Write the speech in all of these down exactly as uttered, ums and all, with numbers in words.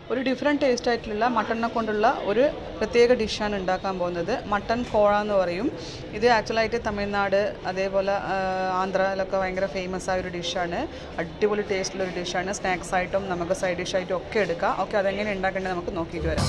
ഒരു different taste ആയിട്ടുള്ള മട്ടണിനെ കൊണ്ടുള്ള ഒരു പ്രത്യേക ഡിഷാണ് ഉണ്ടാക്കാൻ പോകുന്നത്. മട്ടൺ കോള എന്ന് പറയും. ഇത് ആക്ച്വലായിട്ട് തമിഴ്നാട് അതേപോലെ ആന്ധ്രയിലൊക്കെ ഭയങ്കര ഫേമസ് ആയ ഒരു ഡിഷാണ്. അടിപൊളി ടേസ്റ്റുള്ള ഒരു ഡിഷാണ്. സ്നാക്സ് ആയിട്ടും നമുക്ക് സൈഡ് ഡിഷായിട്ടും ഒക്കെ എടുക്കാം. ഓക്കെ, അതെങ്ങനെ ഉണ്ടാക്കേണ്ടത് നമുക്ക് നോക്കിയിട്ട് വരാം.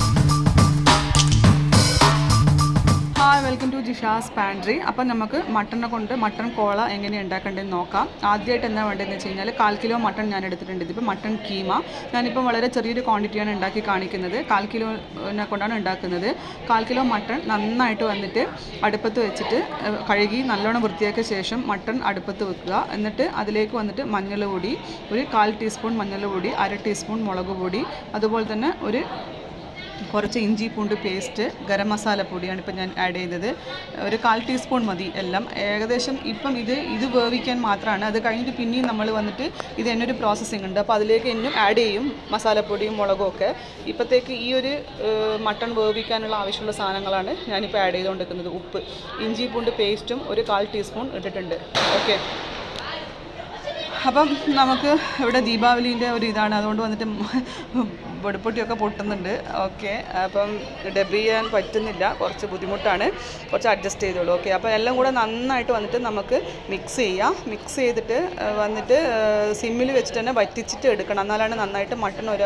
Hi, welcome to Jisha's pantry. അപ്പം നമുക്ക് മട്ടനെ കൊണ്ട് മട്ടൺ കോള എങ്ങനെ ഉണ്ടാക്കേണ്ടതെന്ന് നോക്കാം. ആദ്യമായിട്ട് എന്താ വേണ്ടതെന്ന് വെച്ച് കഴിഞ്ഞാൽ കാൽ കിലോ മട്ടൺ ഞാൻ എടുത്തിട്ടുണ്ട്. ഇതിപ്പോൾ മട്ടൺ കീമ. ഞാനിപ്പം വളരെ ചെറിയൊരു ക്വാണ്ടിറ്റിയാണ് ഉണ്ടാക്കി കാണിക്കുന്നത്. കാൽ കിലോനെ കൊണ്ടാണ് ഉണ്ടാക്കുന്നത്. കാൽ കിലോ മട്ടൺ നന്നായിട്ട് വന്നിട്ട് അടുപ്പത്ത് വെച്ചിട്ട് കഴുകി നല്ലോണം വൃത്തിയാക്കിയ ശേഷം മട്ടൺ അടുപ്പത്ത് വെക്കുക. എന്നിട്ട് അതിലേക്ക് വന്നിട്ട് മഞ്ഞൾ പൊടി, ഒരു കാൽ ടീസ്പൂൺ മഞ്ഞൾ പൊടി, അര ടീസ്പൂൺ മുളക് പൊടി, അതുപോലെ തന്നെ ഒരു കുറച്ച് ഇഞ്ചി പൂണ്ട് പേസ്റ്റ്, ഗരം മസാല പൊടിയാണ് ഇപ്പം ഞാൻ ആഡ് ചെയ്തത്. ഒരു കാൽ ടീസ്പൂൺ മതി എല്ലാം. ഏകദേശം ഇപ്പം ഇത് ഇത് വേവിക്കാൻ മാത്രമാണ്. അത് കഴിഞ്ഞിട്ട് പിന്നെയും നമ്മൾ വന്നിട്ട് ഇത് തന്നെ ഒരു പ്രോസസ്സിംഗ് ഉണ്ട്. അപ്പോൾ അതിലേക്ക് എന്നും ആഡ് ചെയ്യും മസാലപ്പൊടിയും മുളകും ഒക്കെ. ഇപ്പോഴത്തേക്ക് ഈ ഒരു മട്ടൺ വേവിക്കാനുള്ള ആവശ്യമുള്ള സാധനങ്ങളാണ് ഞാനിപ്പോൾ ആഡ് ചെയ്തുകൊണ്ടിരിക്കുന്നത്. ഉപ്പ്, ഇഞ്ചി പൂണ്ട് പേസ്റ്റും ഒരു കാൽ ടീസ്പൂൺ ഇട്ടിട്ടുണ്ട്. ഓക്കെ, അപ്പം നമുക്ക് ഇവിടെ ദീപാവലീൻ്റെ ഒരു ഇതാണ്, അതുകൊണ്ട് വന്നിട്ട് വെടിപ്പൊട്ടിയൊക്കെ പൊട്ടുന്നുണ്ട്. ഓക്കെ, അപ്പം ഡബ് ചെയ്യാൻ പറ്റുന്നില്ല, കുറച്ച് ബുദ്ധിമുട്ടാണ്, കുറച്ച് അഡ്ജസ്റ്റ് ചെയ്തോളൂ. ഓക്കെ, അപ്പോൾ എല്ലാം കൂടെ നന്നായിട്ട് വന്നിട്ട് നമുക്ക് മിക്സ് ചെയ്യാം. മിക്സ് ചെയ്തിട്ട് വന്നിട്ട് സിമ്മിൽ വെച്ചിട്ട് തന്നെ വറ്റിച്ചിട്ട് എടുക്കണം. എന്നാലാണ് നന്നായിട്ട് മട്ടൺ ഒരു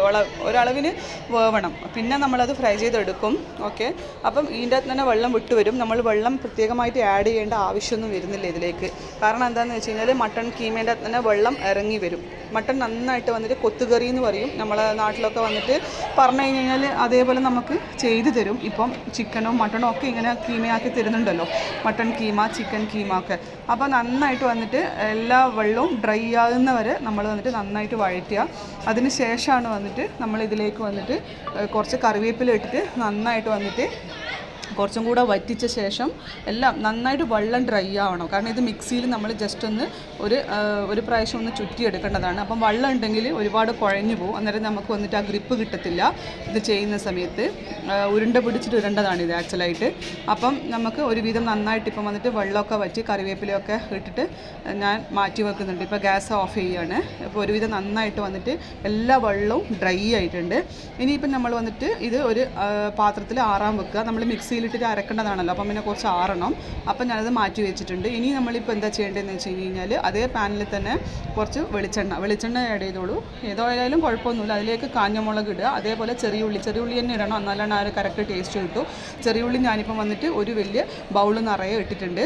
ഒരളവിന് വേവണം. പിന്നെ നമ്മളത് ഫ്രൈ ചെയ്തെടുക്കും. ഓക്കെ, അപ്പം ഇതിൻ്റെ അകത്ത് തന്നെ വെള്ളം വിട്ട് വരും. നമ്മൾ വെള്ളം പ്രത്യേകമായിട്ട് ആഡ് ചെയ്യേണ്ട ആവശ്യമൊന്നും വരുന്നില്ല ഇതിലേക്ക്. കാരണം എന്താണെന്ന് വെച്ച് കഴിഞ്ഞാൽ മട്ടൺ കീമേൻ്റെ അകത്ത് തന്നെ വെള്ളം ഇറങ്ങി വരും. മട്ടൺ നന്നായിട്ട് വന്നിട്ട് കൊത്തുകറി എന്ന് പറയും നമ്മളെ നാട്ടിലൊക്കെ വന്നിട്ട് പറഞ്ഞു കഴിഞ്ഞ് കഴിഞ്ഞാൽ അതേപോലെ നമുക്ക് ചെയ്തു തരും. ഇപ്പം ചിക്കനോ മട്ടണോ ഒക്കെ ഇങ്ങനെ കീമയാക്കി തരുന്നുണ്ടല്ലോ, മട്ടൺ കീമ, ചിക്കൻ കീമ ഒക്കെ. അപ്പോൾ നന്നായിട്ട് വന്നിട്ട് എല്ലാ വെള്ളവും ഡ്രൈ ആകുന്നവരെ നമ്മൾ വന്നിട്ട് നന്നായിട്ട് വഴറ്റുക. അതിന് ശേഷമാണ് വന്നിട്ട് നമ്മൾ ഇതിലേക്ക് വന്നിട്ട് കുറച്ച് കറിവേപ്പില ഇട്ടിട്ട് നന്നായിട്ട് വന്നിട്ട് കുറച്ചും കൂടെ വറ്റിച്ച ശേഷം എല്ലാം നന്നായിട്ട് വെള്ളം ഡ്രൈ ആവണം. കാരണം ഇത് മിക്സിയിൽ നമ്മൾ ജസ്റ്റ് ഒന്ന് ഒരു ഒരു പ്രാവശ്യം ഒന്ന് ചുറ്റിയെടുക്കേണ്ടതാണ്. അപ്പം വെള്ളം ഉണ്ടെങ്കിൽ ഒരുപാട് കുഴഞ്ഞു പോകും. അന്നേരം നമുക്ക് വന്നിട്ട് ആ ഗ്രിപ്പ് കിട്ടത്തില്ല. ഇത് ചെയ്യുന്ന സമയത്ത് ഉരുണ്ട പിടിച്ചിട്ട് ഇടേണ്ടതാണ് ഇത് ആക്ച്വലായിട്ട്. അപ്പം നമുക്ക് ഒരുവിധം നന്നായിട്ട് ഇപ്പം വന്നിട്ട് വെള്ളമൊക്കെ വറ്റി കറിവേപ്പിലയൊക്കെ ഇട്ടിട്ട് ഞാൻ മാറ്റി വെക്കുന്നുണ്ട്. ഇപ്പോൾ ഗ്യാസ് ഓഫ് ചെയ്യുകയാണ്. ഇപ്പോൾ ഒരുവിധം നന്നായിട്ട് വന്നിട്ട് എല്ലാ വെള്ളവും ഡ്രൈ ആയിട്ടുണ്ട്. ഇനിയിപ്പം നമ്മൾ വന്നിട്ട് ഇത് ഒരു പാത്രത്തിൽ ആറാൻ വെക്കുക. നമ്മൾ മിക്സിയിൽ ഇട്ടിട്ട് അരക്കേണ്ടതാണല്ലോ, അപ്പം പിന്നെ കുറച്ച് ആറണം. അപ്പം ഞാനത് മാറ്റി വെച്ചിട്ടുണ്ട്. ഇനി നമ്മളിപ്പോൾ എന്താ ചെയ്യേണ്ടതെന്ന് വെച്ച് കഴിഞ്ഞാൽ അതേ പാനിൽ തന്നെ കുറച്ച് വെളിച്ചെണ്ണ വെളിച്ചെണ്ണ ആഡ് ചെയ്തോളൂ. ഏതായാലും കുഴപ്പമൊന്നുമില്ല. അതിലേക്ക് കാഞ്ഞമുളക് ഇടുക. അതേപോലെ ചെറിയ ഉള്ളി ചെറിയ ഉള്ളി തന്നെ ഇടണം, എന്നാലാണ് ആ ഒരു കറക്റ്റ് ടേസ്റ്റ് കിട്ടും. ചെറിയ ഉള്ളി ഞാനിപ്പം വന്നിട്ട് ഒരു വലിയ ബൗൾ നിറയെ ഇട്ടിട്ടുണ്ട്.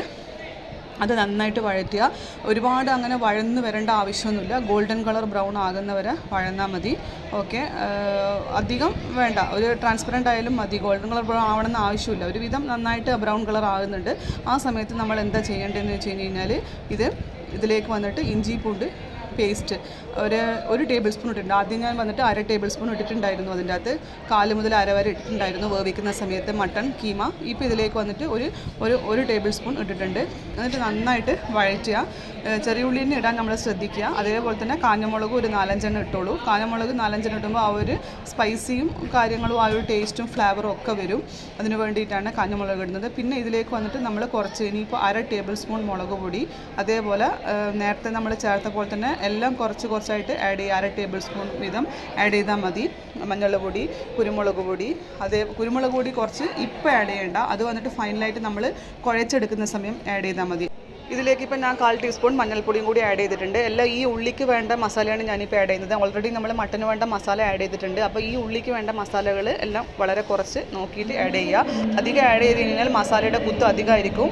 അത് നന്നായിട്ട് വഴറ്റുക. ഒരുപാട് അങ്ങനെ വഴന്ന് വരേണ്ട ആവശ്യമൊന്നുമില്ല. ഗോൾഡൻ കളർ ബ്രൗൺ ആകുന്നവരെ വഴന്നാൽ മതി. ഓക്കെ, അധികം വേണ്ട, ഒരു ട്രാൻസ്പെറൻ്റ് ആയാലും മതി. ഗോൾഡൻ കളർ ബ്രൗൺ ആവണമെന്ന് ആവശ്യമില്ല. ഒരുവിധം നന്നായിട്ട് ബ്രൗൺ കളർ ആകുന്നുണ്ട്. ആ സമയത്ത് നമ്മൾ എന്താ ചെയ്യേണ്ടതെന്ന് വെച്ച് കഴിഞ്ഞ് കഴിഞ്ഞാൽ ഇത് ഇതിലേക്ക് വന്നിട്ട് ഇഞ്ചി പൂണ്ട് പേസ്റ്റ് ഒരു ഒരു ടേബിൾ സ്പൂൺ ഇട്ടിട്ടുണ്ട്. ആദ്യം ഞാൻ വന്നിട്ട് അര ടേബിൾ സ്പൂൺ ഇട്ടിട്ടുണ്ടായിരുന്നു. അതിൻ്റെ അകത്ത് കാല് മുതൽ അര വരെ ഇട്ടിട്ടുണ്ടായിരുന്നു വേവിക്കുന്ന സമയത്ത് മട്ടൺ കീമ. ഇപ്പോൾ ഇതിലേക്ക് വന്നിട്ട് ഒരു ഒരു ഒരു ടേബിൾ സ്പൂൺ ഇട്ടിട്ടുണ്ട്. എന്നിട്ട് നന്നായിട്ട് വഴറ്റുക. ചെറിയ ഉള്ളിനെ ഇടാൻ നമ്മൾ ശ്രദ്ധിക്കുക. അതേപോലെ തന്നെ കാഞ്ഞമുളകും ഒരു നാലഞ്ചെണ്ണം ഇട്ടോളൂ. കാഞ്ഞമുളക് നാലഞ്ചെണ്ണം ഇടുമ്പോൾ ആ ഒരു സ്പൈസിയും കാര്യങ്ങളും ആ ഒരു ടേസ്റ്റും ഫ്ലേവറും ഒക്കെ വരും. അതിന് വേണ്ടിയിട്ടാണ് കാഞ്ഞമുളക് ഇടുന്നത്. പിന്നെ ഇതിലേക്ക് വന്നിട്ട് നമ്മൾ കുറച്ച് ഇനിയിപ്പോൾ അര ടേബിൾ സ്പൂൺ മുളക് പൊടി, അതേപോലെ നേരത്തെ നമ്മൾ ചേർത്ത പോലെ തന്നെ എല്ലാം കുറച്ച് കുറച്ചായിട്ട് ആഡ് ചെയ്യുക. അര ടേബിൾ സ്പൂൺ വീതം ആഡ് ചെയ്താൽ മതി. മഞ്ഞൾ പൊടി, കുരുമുളക് പൊടി, അതേ കുരുമുളക് പൊടി കുറച്ച് ഇപ്പം ആഡ് ചെയ്യേണ്ട. അത് വന്നിട്ട് ഫൈനലായിട്ട് നമ്മൾ കുഴച്ചെടുക്കുന്ന സമയം ആഡ് ചെയ്താൽ മതി. ഇതിലേക്ക് ഇപ്പം ഞാൻ കാൽ ടീസ്പൂൺ മഞ്ഞൾപ്പൊടിയും കൂടി ആഡ് ചെയ്തിട്ടുണ്ട്. എല്ലാം ഈ ഉള്ളിക്ക് വേണ്ട മസാലയാണ് ഞാനിപ്പോൾ ആഡ് ചെയ്യുന്നത്. ഓൾറെഡി നമ്മൾ മട്ടന് വേണ്ട മസാല ആഡ് ചെയ്തിട്ടുണ്ട്. അപ്പോൾ ഈ ഉള്ളിക്ക് വേണ്ട മസാലകൾ എല്ലാം വളരെ കുറച്ച് നോക്കിയിട്ട് ആഡ് ചെയ്യുക. അധികം ആഡ് ചെയ്ത് കഴിഞ്ഞാൽ മസാലയുടെ കുത്ത് അധികമായിരിക്കും.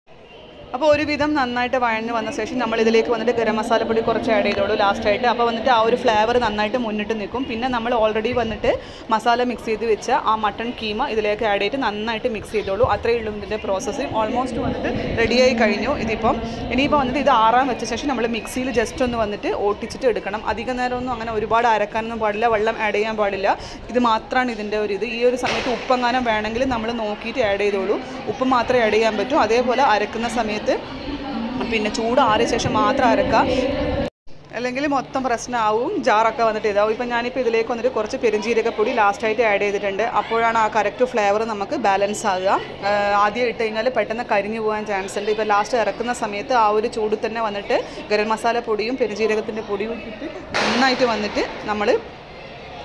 അപ്പോൾ ഒരുവിധം നന്നായിട്ട് വഴഞ്ഞ് വന്ന ശേഷം നമ്മൾ ഇതിലേക്ക് വന്നിട്ട് ഗരം മസാലപ്പൊടി കുറച്ച് ആഡ് ചെയ്തോളൂ ലാസ്റ്റായിട്ട്. അപ്പോൾ വന്നിട്ട് ആ ഒരു ഫ്ലേവർ നന്നായിട്ട് മുന്നിട്ട് നിൽക്കും. പിന്നെ നമ്മൾ ഓൾറെഡി വന്നിട്ട് മസാല മിക്സ് ചെയ്ത് വെച്ച ആ മട്ടൺ കീമ ഇതിലേക്ക് ആഡ് ചെയ്തിട്ട് നന്നായിട്ട് മിക്സ് ചെയ്തോളൂ. അത്രയേ ഉള്ളൂ ഇതിൻ്റെ പ്രോസസ്സ്. ഓൾമോസ്റ്റ് വന്നിട്ട് റെഡിയായി കഴിഞ്ഞു. ഇതിപ്പം ഇനിയിപ്പോൾ വന്നിട്ട് ഇത് ആറാൻ വെച്ച ശേഷം നമ്മൾ മിക്സിയിൽ ജസ്റ്റ് ഒന്ന് വന്നിട്ട് ഓട്ടിച്ചിട്ട് എടുക്കണം. അധിക നേരമൊന്നും അങ്ങനെ ഒരുപാട് അരക്കാനൊന്നും പാടില്ല, വെള്ളം ആഡ് ചെയ്യാൻ പാടില്ല. ഇത് മാത്രമാണ് ഇതിൻ്റെ ഒരു ഇത്. ഈ ഒരു സമയത്ത് ഉപ്പെങ്ങാനും വേണമെങ്കിൽ നമ്മൾ നോക്കിയിട്ട് ആഡ് ചെയ്തോളൂ. ഉപ്പ് മാത്രമേ ആഡ് ചെയ്യാൻ പറ്റൂ. അതേപോലെ അരക്കുന്ന സമയത്ത് പിന്നെ ചൂട് ആറിയ ശേഷം മാത്രം അരക്കുക, അല്ലെങ്കിൽ മൊത്തം പ്രശ്നമാവും. ജാറൊക്കെ വന്നിട്ട് ഇതാവും. ഇപ്പം ഞാനിപ്പോൾ ഇതിലേക്ക് വന്നിട്ട് കുറച്ച് പെരുംജീരകപ്പൊടി ലാസ്റ്റായിട്ട് ആഡ് ചെയ്തിട്ടുണ്ട്. അപ്പോഴാണ് ആ കറക്റ്റ് ഫ്ലേവർ നമുക്ക് ബാലൻസ് ആകുക. ആദ്യം ഇട്ട് കഴിഞ്ഞാൽ പെട്ടെന്ന് കരിഞ്ഞു പോകാൻ ചാൻസ് ഉണ്ട്. ഇപ്പോൾ ലാസ്റ്റ് ഇറക്കുന്ന സമയത്ത് ആ ഒരു ചൂടിൽ തന്നെ വന്നിട്ട് ഗരം മസാല പൊടിയും പെരുംജീരകത്തിൻ്റെ പൊടിയും ഇട്ടിട്ട് നന്നായിട്ട് വന്നിട്ട് നമ്മൾ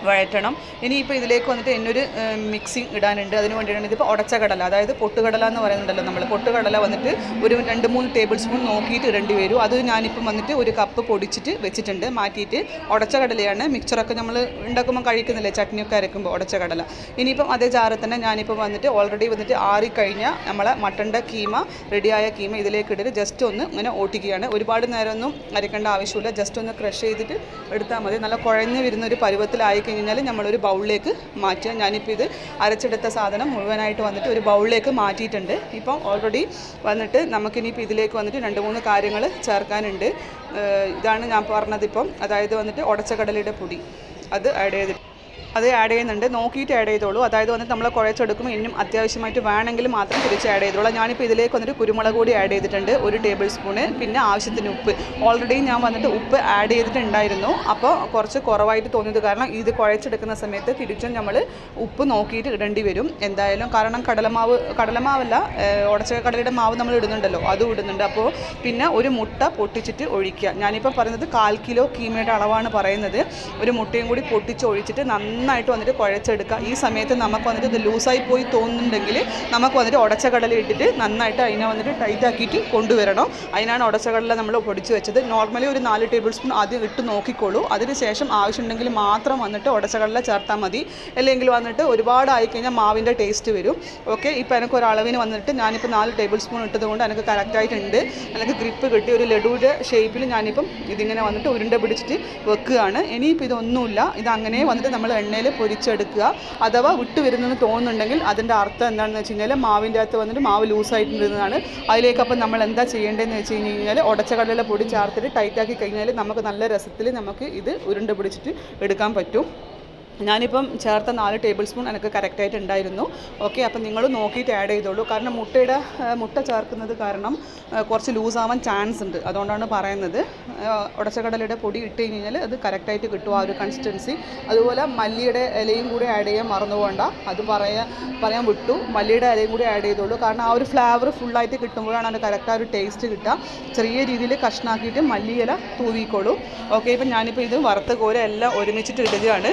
വഴറ്റണം. ഇനിയിപ്പോൾ ഇതിലേക്ക് വന്നിട്ട് എന്നൊരു മിക്സിങ് ഇടാനുണ്ട്. അതിന് വേണ്ടിയിട്ടാണ് ഇതിപ്പോൾ ഉടച്ച കടല, അതായത് പൊട്ടുകടല എന്ന് പറയുന്നുണ്ടല്ലോ നമ്മൾ. പൊട്ടുകടല വന്നിട്ട് ഒരു രണ്ട് മൂന്ന് ടേബിൾ സ്പൂൺ നോക്കിയിട്ട് ഇടേണ്ടി വരും. അത് ഞാനിപ്പം വന്നിട്ട് ഒരു കപ്പ് പൊടിച്ചിട്ട് വെച്ചിട്ടുണ്ട് മാറ്റിയിട്ട്. ഉടച്ച കടലയാണ്. മിക്സറൊക്കെ നമ്മൾ ഉണ്ടാക്കുമ്പോൾ കഴിക്കുന്നില്ലേ, ചട്നിയൊക്കെ അരക്കുമ്പോൾ ഉടച്ച കടല. ഇനിയിപ്പം അതേ ജാറിൽ തന്നെ ഞാനിപ്പോൾ വന്നിട്ട് ഓൾറെഡി വന്നിട്ട് ആറിക്കഴിഞ്ഞാൽ നമ്മളെ മട്ടൻ്റെ കീമ, റെഡിയായ കീമ ഇതിലേക്ക് ഇട്ടിട്ട് ജസ്റ്റ് ഒന്ന് ഇങ്ങനെ ഓട്ടിക്കുകയാണ്. ഒരുപാട് നേരമൊന്നും അരക്കേണ്ട ആവശ്യമില്ല, ജസ്റ്റ് ഒന്ന് ക്രഷ് ചെയ്തിട്ട് എടുത്താൽ മതി. നല്ല കുഴഞ്ഞ് വരുന്നൊരു പരുവത്തിലായി കഴിഞ്ഞാൽ നമ്മളൊരു ബൗളിലേക്ക് മാറ്റുക. ഞാനിപ്പോൾ ഇത് അരച്ചെടുത്ത സാധനം മുഴുവനായിട്ട് വന്നിട്ട് ഒരു ബൗളിലേക്ക് മാറ്റിയിട്ടുണ്ട്. ഇപ്പം ഓൾറെഡി വന്നിട്ട് നമുക്കിനിയിപ്പോൾ ഇതിലേക്ക് വന്നിട്ട് രണ്ട് മൂന്ന് കാര്യങ്ങൾ ചേർക്കാനുണ്ട്. ഇതാണ് ഞാൻ പറഞ്ഞതിപ്പം, അതായത് വന്നിട്ട് ഉടച്ച കടലയുടെ പൊടി അത് ആഡ് ചെയ്തിട്ട് അത് ആഡ് ചെയ്യുന്നുണ്ട്. നോക്കിയിട്ട് ആഡ് ചെയ്തോളൂ. അതായത് വന്നിട്ട് നമ്മൾ കുഴച്ചെടുക്കുമ്പോൾ ഇനിയും അത്യാവശ്യമായിട്ട് വേണമെങ്കിൽ മാത്രം തിരിച്ച് ആഡ് ചെയ്തോളൂ. ഞാനിപ്പോൾ ഇതിലേക്ക് വന്നിട്ട് കുരുമുളക് കൂടി ആഡ് ചെയ്തിട്ടുണ്ട് ഒരു ടേബിൾ സ്പൂണ്. പിന്നെ ആവശ്യത്തിന് ഉപ്പ്. ഓൾറെഡി ഞാൻ വന്നിട്ട് ഉപ്പ് ആഡ് ചെയ്തിട്ടുണ്ടായിരുന്നു, അപ്പോൾ കുറച്ച് കുറവായിട്ട് തോന്നിയത് കാരണം ഇത് കുഴച്ചെടുക്കുന്ന സമയത്ത് തിരിച്ചും നമ്മൾ ഉപ്പ് നോക്കിയിട്ട് ഇടേണ്ടി വരും എന്തായാലും. കാരണം കടലമാവ് കടലമാവല്ല ഉടച്ച കടലയുടെ മാവ് നമ്മൾ ഇടുന്നുണ്ടല്ലോ, അതും ഇടുന്നുണ്ട്. അപ്പോൾ പിന്നെ ഒരു മുട്ട പൊട്ടിച്ചിട്ട് ഒഴിക്കുക. ഞാനിപ്പോൾ പറയുന്നത് കാൽ കിലോ കീമയുടെ അളവാണ് പറയുന്നത്. ഒരു മുട്ടയും കൂടി പൊട്ടിച്ച് ഒഴിച്ചിട്ട് നന്നായിട്ട് വന്നിട്ട് കുഴച്ചെടുക്കുക. ഈ സമയത്ത് നമുക്ക് വന്നിട്ട് ഇത് ലൂസായി പോയി തോന്നുന്നുണ്ടെങ്കിൽ നമുക്ക് വന്നിട്ട് ഉടച്ച കടല ഇട്ടിട്ട് നന്നായിട്ട് അതിനെ വന്നിട്ട് ടൈറ്റ് ആക്കിയിട്ട് കൊണ്ടുവരണം. അതിനാണ് ഉടച്ച കടല നമ്മൾ പൊടിച്ച് വെച്ചത്. നോർമലി ഒരു നാല് ടേബിൾ സ്പൂൺ ആദ്യം ഇട്ട് നോക്കിക്കോളൂ. അതിന് ശേഷം ആവശ്യമുണ്ടെങ്കിൽ മാത്രം വന്നിട്ട് ഉടച്ച കടല ചേർത്താൽ മതി. അല്ലെങ്കിൽ വന്നിട്ട് ഒരുപാട് ആയിക്കഴിഞ്ഞാൽ മാവിൻ്റെ ടേസ്റ്റ് വരും. ഓക്കെ, ഇപ്പോൾ എനിക്ക് ഒരളവിന് വന്നിട്ട് ഞാനിപ്പോൾ നാല് ടേബിൾ സ്പൂൺ ഇട്ടത് കൊണ്ട് എനിക്ക് കറക്റ്റായിട്ടുണ്ട്. എനിക്ക് ഗ്രിപ്പ് കിട്ടി. ഒരു ലഡുവിൻ്റെ ഷേപ്പിൽ ഞാനിപ്പം ഇതിങ്ങനെ വന്നിട്ട് ഉരുണ്ട പിടിച്ചിട്ട് വെക്കുകയാണ്. ഇനിയിപ്പോൾ ഇതൊന്നുമില്ല, ഇതങ്ങനെ വന്നിട്ട് നമ്മൾ എണ്ണയിൽ പൊരിച്ചെടുക്കുക. അഥവാ വിട്ട് വരുന്നെന്ന് തോന്നുന്നുണ്ടെങ്കിൽ അതിൻ്റെ അർത്ഥം എന്താണെന്ന് വെച്ച് കഴിഞ്ഞാൽ മാവിൻ്റെ അകത്ത് വന്നിട്ട് മാവ് ലൂസായിട്ടുണ്ടെന്നാണ്. അതിലേക്ക് അപ്പം നമ്മൾ എന്താ ചെയ്യേണ്ടതെന്ന് വെച്ച് കഴിഞ്ഞ് കഴിഞ്ഞാൽ ഉടച്ച കടല പൊടി ചേർത്തിട്ട് ടൈറ്റാക്കി കഴിഞ്ഞാൽ നമുക്ക് നല്ല രസത്തിൽ നമുക്ക് ഇത് ഉരുണ്ട പിടിച്ചിട്ട് എടുക്കാൻ പറ്റും. ഞാനിപ്പം ചേർത്ത നാല് ടേബിൾ സ്പൂൺ എനിക്ക് കറക്റ്റായിട്ട് ഉണ്ടായിരുന്നു. ഓക്കെ, അപ്പം നിങ്ങൾ നോക്കിയിട്ട് ആഡ് ചെയ്തോളൂ. കാരണം മുട്ടയുടെ മുട്ട ചേർക്കുന്നത് കാരണം കുറച്ച് ലൂസാവാൻ ചാൻസ് ഉണ്ട്, അതുകൊണ്ടാണ് പറയുന്നത്. ഉടച്ചക്കടലയുടെ പൊടി ഇട്ട് കഴിഞ്ഞാൽ അത് കറക്റ്റായിട്ട് കിട്ടും ആ ഒരു കൺസിസ്റ്റൻസി. അതുപോലെ മല്ലിയുടെ ഇലയും കൂടി ആഡ് ചെയ്യാൻ മറന്നുപോകണ്ട, അത് പറയാൻ പറയാൻ വിട്ടു. മല്ലിയുടെ ഇലയും കൂടി ആഡ് ചെയ്തോളൂ. കാരണം ആ ഒരു ഫ്ലേവർ ഫുള്ളായിട്ട് കിട്ടുമ്പോഴാണ് അത് കറക്റ്റ് ആ ഒരു ടേസ്റ്റ് കിട്ടുക. ചെറിയ രീതിയിൽ കഷ്ണാക്കിയിട്ട് മല്ലിയില തൂവിക്കോളൂ. ഓക്കെ, ഇപ്പം ഞാനിപ്പോൾ ഇത് വറുത്ത കോര എല്ലാം ഒരുമിച്ചിട്ട് ഇടുകയാണ്.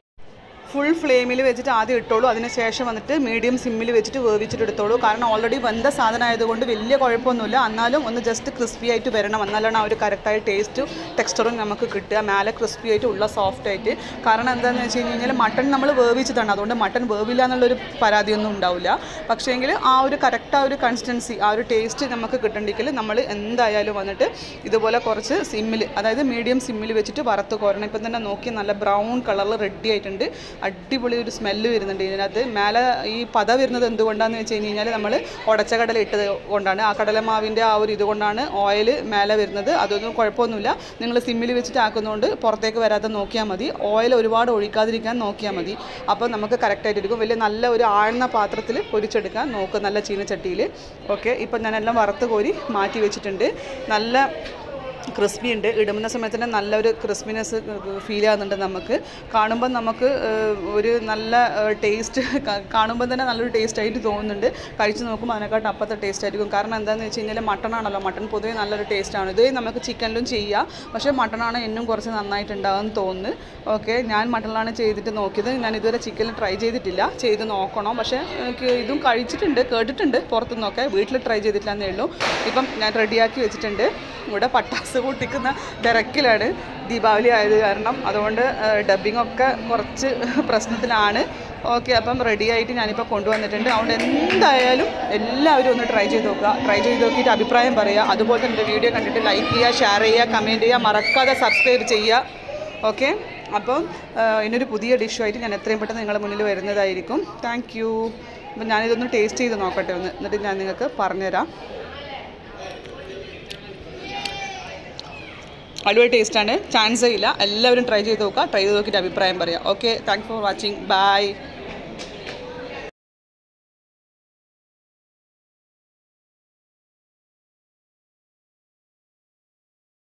ഫുൾ ഫ്ലെയിമിൽ വെച്ചിട്ട് ആദ്യം ഇട്ടോളൂ. അതിന് ശേഷം വന്നിട്ട് മീഡിയം സിമ്മിൽ വെച്ചിട്ട് വേവിച്ചിട്ട് എടുത്തോളൂ. കാരണം ഓൾറെഡി വെന്ത സാധനം ആയതുകൊണ്ട് വലിയ കുഴപ്പമൊന്നുമില്ല. എന്നാലും ഒന്ന് ജസ്റ്റ് ക്രിസ്പി ആയിട്ട് വരണം, എന്നാലാണ് ആ ഒരു കറക്റ്റായ ടേസ്റ്റും ടെക്സ്ചറും നമുക്ക് കിട്ടുക. മേലെ ക്രിസ്പി ആയിട്ട് ഉള്ള സോഫ്റ്റ് ആയിട്ട്. കാരണം എന്താണെന്ന് വെച്ച് കഴിഞ്ഞ് കഴിഞ്ഞാൽ മട്ടൺ നമ്മൾ വേവിച്ചതാണ്, അതുകൊണ്ട് മട്ടൺ വേവില്ല എന്നുള്ളൊരു പരാതിയൊന്നും ഉണ്ടാവില്ല. പക്ഷേങ്കിൽ ആ ഒരു കറക്റ്റ് ആ ഒരു കൺസിസ്റ്റൻസി, ആ ഒരു ടേസ്റ്റ് നമുക്ക് കിട്ടണമെങ്കിൽ നമ്മൾ എന്തായാലും വന്നിട്ട് ഇതുപോലെ കുറച്ച് സിമ്മിൽ, അതായത് മീഡിയം സിമ്മിൽ വെച്ചിട്ട് വറുത്ത് കോരണം. ഇപ്പം തന്നെ നോക്കി നല്ല ബ്രൗൺ കളറിൽ റെഡി ആയിട്ടുണ്ട്. അടിപൊളി ഒരു സ്മെല്ല് വരുന്നുണ്ട് ഇതിനകത്ത്. മേലെ ഈ പത വരുന്നത് എന്തുകൊണ്ടാണെന്ന് വെച്ച് കഴിഞ്ഞ് കഴിഞ്ഞാൽ നമ്മൾ ഉടച്ച കടല ഇട്ടത് കൊണ്ടാണ്. ആ കടലമാവിൻ്റെ ആ ഒരു ഇതുകൊണ്ടാണ് ഓയിൽ മേലെ വരുന്നത്. അതൊന്നും കുഴപ്പമൊന്നുമില്ല. നിങ്ങൾ സിമ്മിൽ വെച്ചിട്ട് ആക്കുന്നതുകൊണ്ട് പുറത്തേക്ക് വരാതെ നോക്കിയാൽ മതി. ഓയിൽ ഒരുപാട് ഒഴിക്കാതിരിക്കാൻ നോക്കിയാൽ മതി. അപ്പോൾ നമുക്ക് കറക്റ്റായിട്ടിരിക്കും. വലിയ നല്ല ഒരു ആഴ്ന്ന പാത്രത്തിൽ പൊരിച്ചെടുക്കാൻ നോക്കുക, നല്ല ചീനച്ചട്ടിയിൽ. ഓക്കെ, ഇപ്പം ഞാനെല്ലാം വറുത്ത് കോരി മാറ്റി വെച്ചിട്ടുണ്ട്. നല്ല ക്രിസ്പി ഉണ്ട്. ഇടുന്ന സമയത്ത് തന്നെ നല്ലൊരു ക്രിസ്പിനെസ് ഫീൽ ആകുന്നുണ്ട് നമുക്ക്. കാണുമ്പം നമുക്ക് ഒരു നല്ല ടേസ്റ്റ്, കാണുമ്പോൾ തന്നെ നല്ലൊരു ടേസ്റ്റ് ആയിട്ട് തോന്നുന്നുണ്ട്. കഴിച്ച് നോക്കുമ്പോൾ അതിനെക്കാട്ടും അപ്പത്തെ ടേസ്റ്റ് ആയിരിക്കും. കാരണം എന്താണെന്ന് വെച്ച് കഴിഞ്ഞാൽ മട്ടൺ ആണല്ലോ, മട്ടൺ പൊതുവേ നല്ലൊരു ടേസ്റ്റാണ്. ഇത് നമുക്ക് ചിക്കനിലും ചെയ്യാം, പക്ഷേ മട്ടണാണ് എന്നും കുറച്ച് നന്നായിട്ടുണ്ടാകുമെന്ന് തോന്നുന്നു. ഓക്കെ, ഞാൻ മട്ടണിലാണ് ചെയ്തിട്ട് നോക്കിയത്. ഞാൻ ഇതുവരെ ചിക്കനിൽ ട്രൈ ചെയ്തിട്ടില്ല, ചെയ്ത് നോക്കണം. പക്ഷേ എനിക്ക് ഇതും കഴിച്ചിട്ടുണ്ട്, കേട്ടിട്ടുണ്ട് പുറത്തുനിന്നൊക്കെ, വീട്ടിൽ ട്രൈ ചെയ്തിട്ടില്ല എന്നേ ഉള്ളൂ. ഇപ്പം ഞാൻ റെഡിയാക്കി വെച്ചിട്ടുണ്ട്. ഇവിടെ പട്ടാസ് പൊട്ടിക്കുന്ന തിരക്കിലാണ്, ദീപാവലി ആയത് കാരണം. അതുകൊണ്ട് ഡബ്ബിങ്ങൊക്കെ കുറച്ച് പ്രശ്നത്തിലാണ്. ഓക്കെ, അപ്പം റെഡി ആയിട്ട് ഞാനിപ്പോൾ കൊണ്ടുവന്നിട്ടുണ്ട്. അതുകൊണ്ട് എന്തായാലും എല്ലാവരും ഒന്ന് ട്രൈ ചെയ്ത് നോക്കുക. ട്രൈ ചെയ്ത് നോക്കിയിട്ട് അഭിപ്രായം പറയുക. അതുപോലെ തന്നെ എൻ്റെ വീഡിയോ കണ്ടിട്ട് ലൈക്ക് ചെയ്യുക, ഷെയർ ചെയ്യുക, കമൻറ്റ് ചെയ്യുക, മറക്കാതെ സബ്സ്ക്രൈബ് ചെയ്യുക. ഓക്കെ, അപ്പം ഇതിനൊരു പുതിയ ഡിഷുമായിട്ട് ഞാൻ എത്രയും പെട്ടെന്ന് നിങ്ങളുടെ മുന്നിൽ വരുന്നതായിരിക്കും. Thank you. അപ്പം ഞാനിതൊന്ന് ടേസ്റ്റ് ചെയ്ത് നോക്കട്ടെ ഒന്ന്, എന്നിട്ട് ഞാൻ നിങ്ങൾക്ക് പറഞ്ഞുതരാം. അടിപൊളി ടേസ്റ്റാണ്, ചാൻസേ ഇല്ല. എല്ലാവരും ട്രൈ ചെയ്ത് നോക്കുക. ട്രൈ ചെയ്ത് നോക്കിയിട്ട് അഭിപ്രായം പറയാം. Okay, thanks for watching. By.